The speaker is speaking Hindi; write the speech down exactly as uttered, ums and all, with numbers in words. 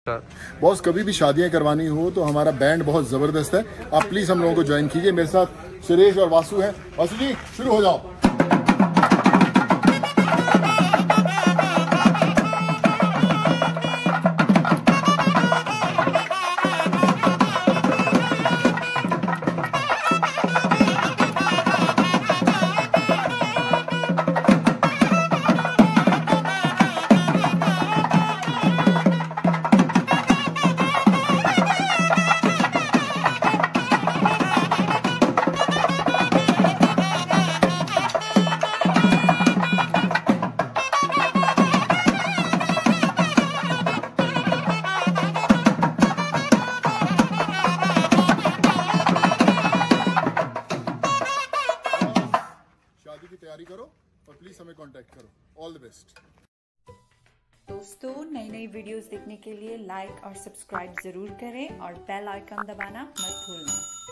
बॉस, कभी भी शादियां करवानी हो तो हमारा बैंड बहुत जबरदस्त है। आप प्लीज हम लोगों को ज्वाइन कीजिए। मेरे साथ सुरेश और वासु हैं। वासु जी, शुरू हो जाओ। शादी की तैयारी करो और प्लीज हमें कांटेक्ट करो। All the best. दोस्तों, नई नई वीडियोस देखने के लिए लाइक और सब्सक्राइब जरूर करें और बेल आइकन दबाना मत भूलना।